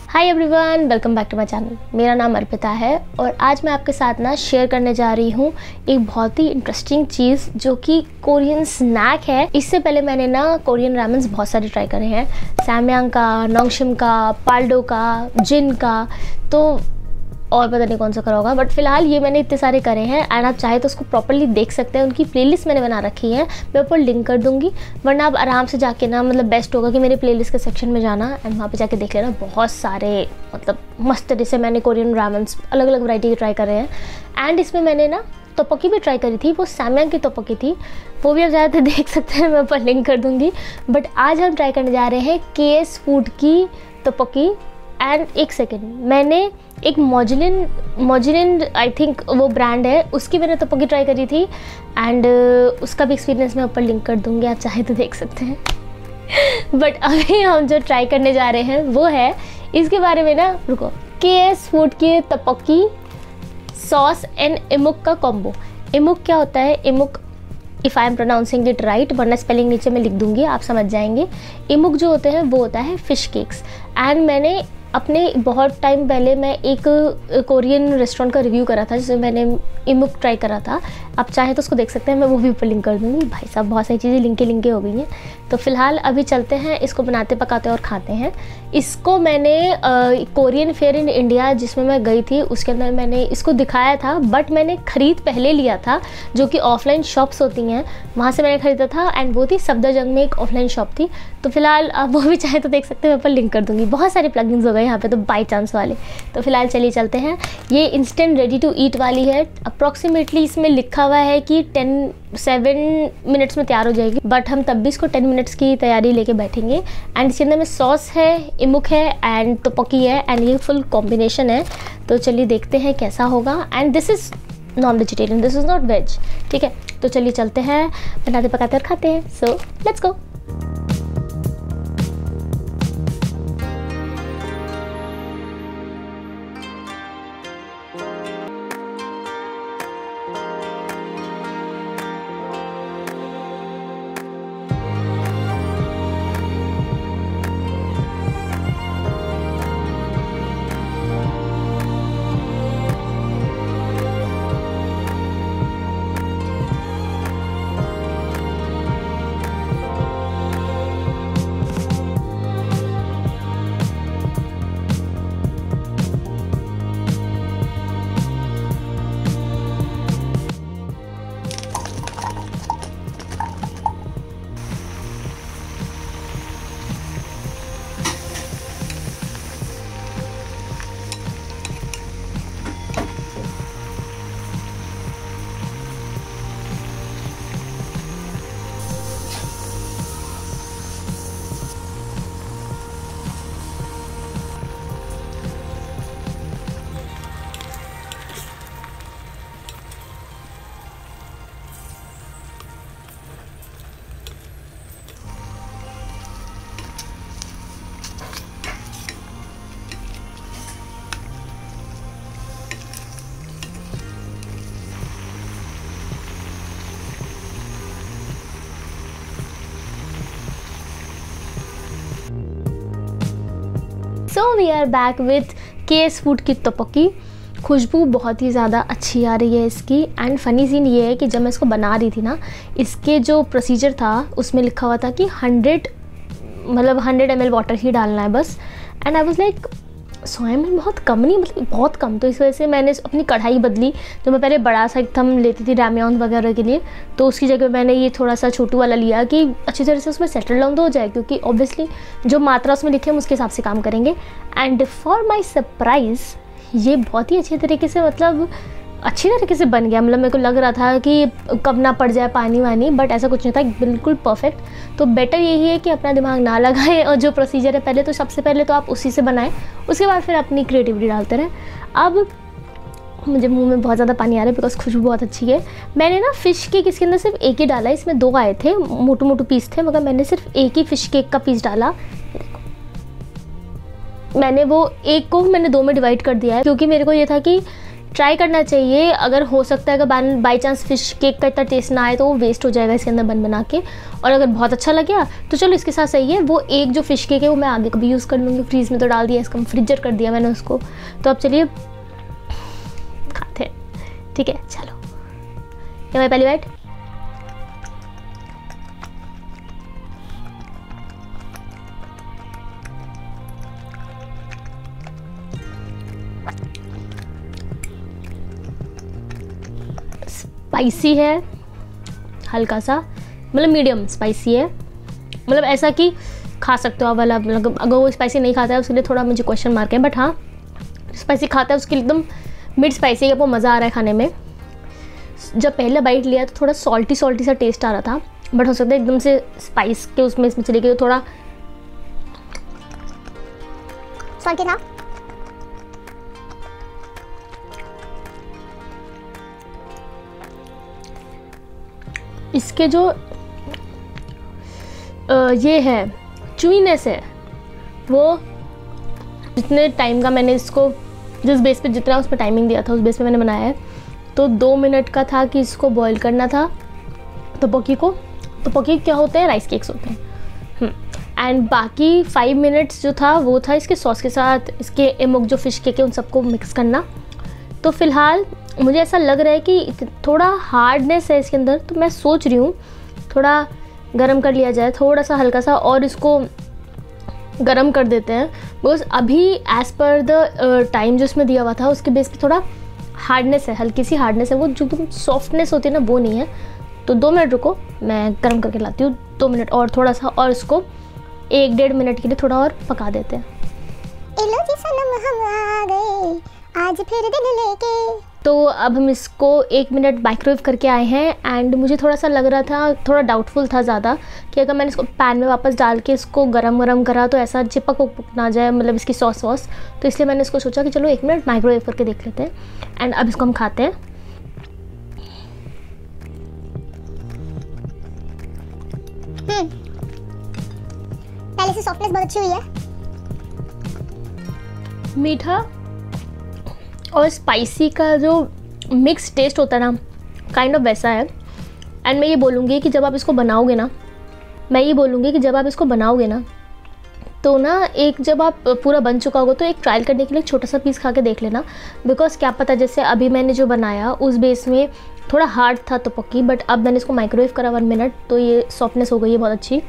Hi everyone, welcome back to my channel. मेरा नाम अर्पिता है और आज मैं आपके साथ ना शेयर करने जा रही हूँ एक बहुत ही इंटरेस्टिंग चीज़ जो कि कोरियन स्नैक है। इससे पहले मैंने ना कोरियन रामेन्स बहुत सारे ट्राई करे हैं, सैमयांग का, नोंगशिम का, पाल्डो का, जिन का, तो और पता नहीं कौन सा करा होगा, बट फिलहाल ये मैंने इतने सारे करे हैं। एंड आप चाहे तो उसको प्रॉपर्ली देख सकते हैं। उनकी प्लेलिस्ट मैंने बना रखी है, मैं ऊपर लिंक कर दूंगी, वरना आप आराम से जाके ना बेस्ट होगा कि मेरे प्लेलिस्ट के सेक्शन में जाना एंड वहाँ पे जाके देख लेना। बहुत सारे मस्त तरह से मैंने कोरियन रामेन्स अलग अलग वैरायटी के ट्राई करे हैं। एंड इसमें मैंने ना तोपोकी भी ट्राई करी थी, वो सैमयांग की तोपोकी थी, वो भी आप ज़्यादातर देख सकते हैं, मैं ऊपर लिंक कर दूँगी। बट आज हम ट्राई करने जा रहे हैं KS फूड की तोपोकी। एंड एक सेकेंड, मैंने एक मोजिलिन आई थिंक वो ब्रांड है, उसकी मैंने तोपोकी ट्राई करी थी एंड उसका भी एक्सपीरियंस मैं ऊपर लिंक कर दूँगी, आप चाहे तो देख सकते हैं। बट अभी हम जो ट्राई करने जा रहे हैं वो है, इसके बारे में ना रुको, KS फूड की तोपोकी सॉस एंड इमुक का कॉम्बो। इमुक क्या होता है? इमुक, if I am pronouncing it right, वरना स्पेलिंग नीचे मैं लिख दूंगी, आप समझ जाएंगे। इमुक जो होते हैं वो होता है फ़िश केक्स। एंड मैंने अपने बहुत टाइम पहले मैं एक कोरियन रेस्टोरेंट का रिव्यू करा था जिसमें मैंने इमुक ट्राई करा था, आप चाहे तो उसको देख सकते हैं, मैं वो भी ऊपर लिंक कर दूँगी। भाई साहब बहुत सारी चीज़ें लिंके हो गई हैं। तो फिलहाल अभी चलते हैं, इसको बनाते पकाते और खाते हैं। इसको मैंने कोरियन फेयर इन इंडिया जिसमें मैं गई थी उसके अंदर मैंने इसको दिखाया था, बट मैंने ख़रीद पहले लिया था, जो कि ऑफलाइन शॉप्स होती हैं वहाँ से मैंने ख़रीदा था। एंड वो थी सफदरजंग में एक ऑफलाइन शॉप थी। तो फिलहाल आप वो भी चाहे तो देख सकते हैं, मैं ऊपर लिंक कर दूँगी। बहुत सारे प्लगइन्स हो गए यहाँ पे तो बाई चांस वाले। तो फिलहाल चलिए चलते हैं। ये इंस्टेंट रेडी टू ईट वाली है। अप्रॉक्सीमेटली इसमें लिखा हुआ है कि 7 मिनट्स में तैयार हो जाएगी, बट हम तब भी इसको 10 मिनट्स की तैयारी लेके बैठेंगे। एंड इसके अंदर में सॉस है, इमुक है एंड तोपोकी है, एंड ये फुल कॉम्बिनेशन है। तो चलिए देखते हैं कैसा होगा। And this is non vegetarian, this is not veg, ठीक है। तो चलिए चलते हैं, बनाते पकाते और खाते हैं। So let's go. So we are back with KS food की तोपोकी। खुशबू बहुत ही ज़्यादा अच्छी आ रही है इसकी। एंड फ़नी सीन ये है कि जब मैं इसको बना रही थी ना, इसके जो प्रोसीजर था उसमें लिखा हुआ था कि 100 ml वाटर ही डालना है बस। And I was like 100 ml बहुत कम नहीं, बहुत कम। तो इस वजह से मैंने अपनी कढ़ाई बदली। जो मैं पहले बड़ा सा एक थम लेती थी रामेन वगैरह के लिए, तो उसकी जगह मैंने ये थोड़ा सा छोटू वाला लिया कि अच्छी तरह से उसमें सेटल डाउन तो हो जाए, क्योंकि ऑब्वियसली जो मात्रा उसमें लिखी है हम उसके हिसाब से काम करेंगे। एंड फॉर माई सरप्राइज़ ये बहुत ही अच्छी तरीके से बन गया। मेरे को लग रहा था कि कब ना पड़ जाए पानी वानी, बट ऐसा कुछ नहीं था, बिल्कुल परफेक्ट। तो बेटर यही है कि अपना दिमाग ना लगाएं और जो प्रोसीजर है पहले तो सबसे पहले तो आप उसी से बनाएं, उसके बाद फिर अपनी क्रिएटिविटी डालते रहें। अब मुझे मुंह में बहुत ज़्यादा पानी आ रहा है बिकॉज खुशबू बहुत अच्छी है। मैंने ना फ़िश केक इसके अंदर सिर्फ एक ही डाला, इसमें 2 आए थे, मोटू पीस थे, मगर मैंने सिर्फ एक ही फ़िश केक का पीस डाला। मैंने वो एक को मैंने 2 में डिवाइड कर दिया है, क्योंकि मेरे को ये था कि ट्राई करना चाहिए। अगर हो सकता है अगर बाई चांस फ़िश केक का इतना टेस्ट ना आए तो वो वेस्ट हो जाएगा इसके अंदर बना के, और अगर बहुत अच्छा लगे तो चलो इसके साथ सही है। वो एक जो फ़िश केक है वो मैं आगे कभी यूज़ कर लूँगी। फ्रीज़ में तो डाल दिया, इसका फ्रीजर कर दिया मैंने उसको। तो अब चलिए खाते हैं, ठीक है। चलो ये मेरी पहली बाइट। स्पाइसी है हल्का सा, मतलब मीडियम स्पाइसी है, मतलब ऐसा कि खा सकते हो आप वाला। मतलब अगर वो स्पाइसी नहीं खाता है उसके लिए थोड़ा मुझे क्वेश्चन मार्क है, बट हाँ स्पाइसी खाता है उसके लिए एकदम मिड स्पाइसी है, वो मज़ा आ रहा है खाने में। जब पहले बाइट लिया तो थोड़ा सॉल्टी सा टेस्ट आ रहा था, बट हो सकता है एकदम से स्पाइस के उसमें चली गई तो थोड़ा सॉल्टी था। इसके जो ये है च्यूइनेस है, वो जितने टाइम का मैंने इसको जिस बेस पे जितना उस पर टाइमिंग दिया था उस बेस पे मैंने बनाया है, तो 2 मिनट का था कि इसको बॉईल करना था तोपोकी को। तोपोकी क्या होते हैं, राइस केक्स होते हैं। एंड बाकी 5 मिनट्स जो था वो था इसके सॉस के साथ इसके एमोक जो फ़िश केक है उन सबको मिक्स करना। तो फ़िलहाल मुझे ऐसा लग रहा है कि थोड़ा हार्डनेस है इसके अंदर, तो मैं सोच रही हूँ थोड़ा गरम कर लिया जाए, थोड़ा सा हल्का सा, और इसको गरम कर देते हैं। बिकॉज अभी एज़ पर द टाइम जो इसमें दिया हुआ था उसके बेस पे थोड़ा हार्डनेस है, हल्की सी हार्डनेस है, वो जो तुम सॉफ्टनेस होती है ना वो नहीं है। तो 2 मिनट रुको, मैं गरम करके लाती हूँ 2 मिनट और थोड़ा सा, और इसको 1-1.5 मिनट के लिए थोड़ा और पका देते हैं। हम आ गए आज फिर दिन लेके। तो अब हम इसको 1 मिनट माइक्रोवेव करके आए हैं। एंड मुझे थोड़ा सा लग रहा था, थोड़ा डाउटफुल था ज़्यादा, कि अगर मैंने इसको पैन में वापस डाल के इसको गरम करा तो ऐसा चिपक ना जाए, मतलब इसकी सॉस वॉस। तो इसलिए मैंने इसको सोचा कि चलो 1 मिनट माइक्रोवेव करके देख लेते हैं। एंड अब इसको हम खाते हैं। पहले से सॉफ्टनेस बहुत अच्छी हुई है, मीठा और स्पाइसी का जो मिक्स टेस्ट होता है ना, काइंड ऑफ वैसा है। एंड मैं ये बोलूँगी कि जब आप इसको बनाओगे ना, तो ना एक जब आप पूरा बन चुका होगा तो एक ट्रायल करने के लिए छोटा सा पीस खा के देख लेना। बिकॉज क्या पता, जैसे अभी मैंने जो बनाया उस बेस में थोड़ा हार्ड था तोपोकी, बट अब मैंने इसको माइक्रोवेव करा 1 मिनट तो ये सॉफ्टनेस हो गई है बहुत अच्छी।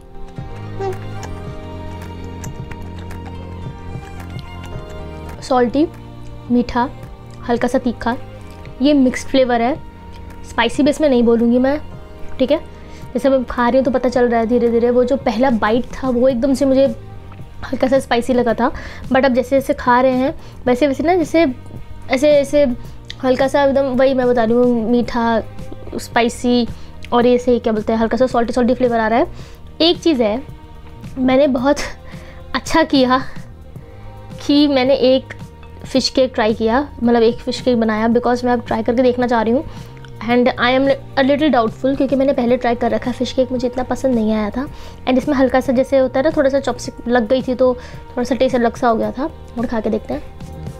सॉल्टी, मीठा, हल्का सा तीखा, ये मिक्स्ड फ्लेवर है। स्पाइसी बेस में नहीं बोलूँगी मैं, ठीक है। जैसे मैं खा रही हूँ तो पता चल रहा है धीरे धीरे, वो जो पहला बाइट था वो एकदम से मुझे हल्का सा स्पाइसी लगा था, बट अब जैसे जैसे खा रहे हैं वैसे वैसे ना, जैसे ऐसे हल्का सा एकदम, वही मैं बता रही हूँ, मीठा स्पाइसी और ये से क्या बोलते हैं, हल्का सा सॉल्टी फ्लेवर आ रहा है। एक चीज़ है, मैंने बहुत अच्छा किया कि मैंने एक फ़िश केक ट्राई किया, मतलब एक फ़िश केक बनाया, बिकॉज मैं अब ट्राई करके देखना चाह रही हूँ। And I am a little doubtful, क्योंकि मैंने पहले ट्राई कर रखा है फ़िश केक, मुझे इतना पसंद नहीं आया था। एंड इसमें हल्का सा जैसे होता है ना, थोड़ा सा चॉपस्टिक लग गई थी तो थोड़ा सा टेस्ट अलग सा हो गया था। और खा के देखते हैं।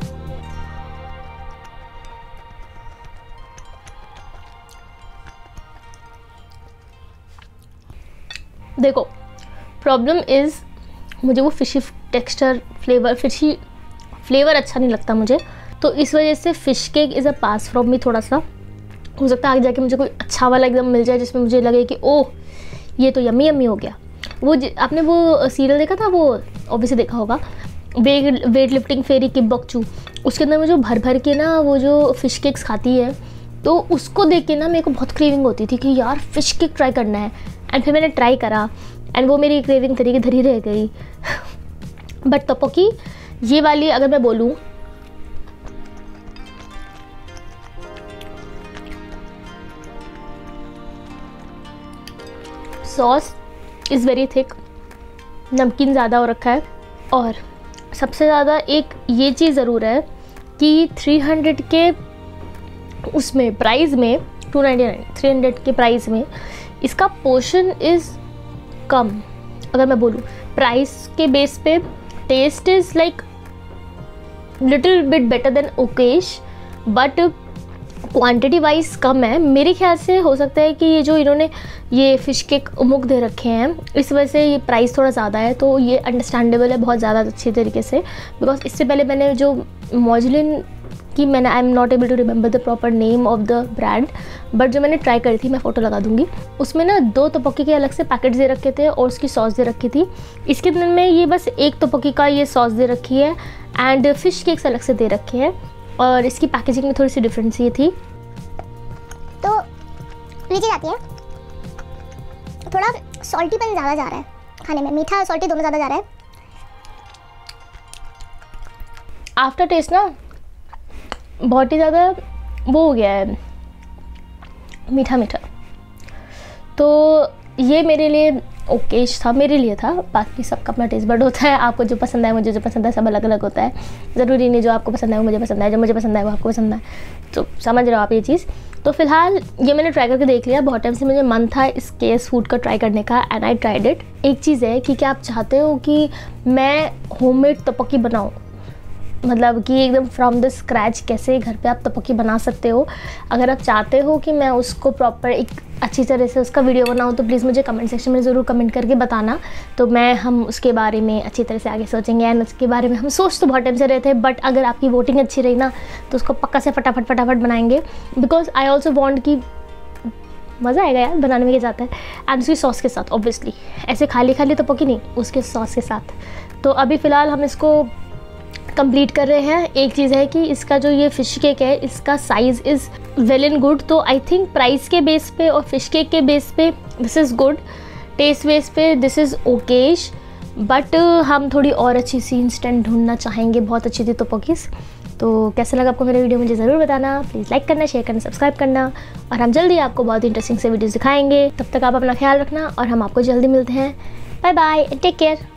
देखो प्रॉब्लम इज़, मुझे वो फ़िशी टेक्सचर फ़िशी फ्लेवर अच्छा नहीं लगता मुझे, तो इस वजह से fish cake is a pass from me. थोड़ा सा हो सकता है आगे जाके मुझे कोई अच्छा वाला एकदम मिल जाए जिसमें मुझे लगे कि ओह ये तो यम्मी हो गया। वो आपने वो सीरियल देखा था, वो ऑब्वियसली देखा होगा, weightlifting fairy Kim Bokjoo, उसके अंदर मुझे भर के ना वो जो फ़िश केक्स खाती है, तो उसको देख के ना मेरे को बहुत क्रेविंग होती थी कि यार फ़िश केक ट्राई करना है। एंड फिर मैंने ट्राई करा एंड वो मेरी क्रेविंग तरीके धरी रह गई। बट तोपोकी ये वाली अगर मैं बोलूँ, सॉस इज़ वेरी थिक, नमकीन ज़्यादा हो रखा है, और सबसे ज़्यादा एक ये चीज़ ज़रूर है कि 300 के उसमें प्राइस में 299 300 के प्राइस में इसका पोर्शन इज़ कम। अगर मैं बोलूँ प्राइस के बेस पे, taste is like little bit better than ओकेश, बट क्वांटिटी वाइज कम है। मेरे ख्याल से हो सकता है कि ये जो इन्होंने ये फ़िश केक मुख दे रखे हैं इस वजह से ये प्राइस थोड़ा ज़्यादा है, तो ये अंडरस्टैंडेबल है बहुत ज़्यादा अच्छी तरीके से। बिकॉज इससे पहले मैंने जो मॉजलिन की मैंने I am not able to remember the proper name of the brand, but जो मैंने ट्राई करी थी मैं फ़ोटो लगा दूंगी, उसमें ना 2 तोपोकी के अलग से पैकेट्स दे रखे थे और उसकी सॉस दे रखी थी। इसके दिन में ये बस 1 तोपोकी का ये सॉस दे रखी है एंड फ़िश केक्स अलग से दे रखे हैं और इसकी पैकेजिंग में थोड़ी सी डिफरेंस ये थी। तो लीची जाती है, थोड़ा सॉल्टीपन ज़्यादा जा रहा है खाने में, मीठा और सॉल्टी दोनों ज़्यादा जा रहा है। आफ्टर टेस्ट ना बहुत ही ज़्यादा वो हो गया है, मीठा मीठा। तो ये मेरे लिए ओकेश था, मेरे लिए था। बाकी सबका अपना टेस्ट बर्ड होता है, आपको जो पसंद है मुझे जो पसंद है सब अलग अलग होता है। ज़रूरी नहीं जो आपको पसंद है वो मुझे पसंद है, जो मुझे पसंद है वो आपको पसंद है। तो समझ रहे हो आप ये चीज़। तो फिलहाल ये मैंने ट्राई करके देख लिया। बहुत टाइम से मुझे मन था इस केस फूड का ट्राई करने का एंड आई ट्राइड इट। एक चीज़ है कि क्या आप चाहते हो कि मैं होममेड तोपोकी बनाऊँ, मतलब कि एकदम फ्रॉम द स्क्रैच कैसे घर पे आप तोपोकी बना सकते हो। अगर आप चाहते हो कि मैं उसको प्रॉपर एक अच्छी तरह से उसका वीडियो बनाऊँ तो प्लीज़ मुझे कमेंट सेक्शन में ज़रूर कमेंट करके बताना। तो हम उसके बारे में अच्छी तरह से आगे सोचेंगे एंड उसके बारे में हम सोच तो बहुत टाइम से रहे थे, बट अगर आपकी वोटिंग अच्छी रही ना तो उसको पक्का से फटाफट बनाएंगे। बिकॉज आई ऑल्सो वॉन्ट कि मज़ा आएगा यार बनाने में, क्या जाता है। एंड उसकी सॉस के साथ ऑब्वियसली, ऐसे खाली तोपोकी नहीं, उसके सॉस के साथ। तो अभी फ़िलहाल हम इसको कंप्लीट कर रहे हैं। एक चीज़ है कि इसका जो ये फ़िश केक है इसका size is well and good. तो आई थिंक प्राइस के बेस पे और फ़िश केक के बेस पे this is good, taste base पे दिस इज़ ओकेश, बट हम थोड़ी और अच्छी सी इंस्टेंट ढूंढना चाहेंगे। बहुत अच्छी थी तोपोकीज़। तो कैसा लगा आपको मेरा वीडियो मुझे ज़रूर बताना। प्लीज़ लाइक करना, शेयर करना, सब्सक्राइब करना और हम जल्दी आपको बहुत इंटरेस्टिंग से वीडियोज़ दिखाएंगे। तब तक आप अपना ख्याल रखना और हम आपको जल्दी मिलते हैं। Bye bye, take care.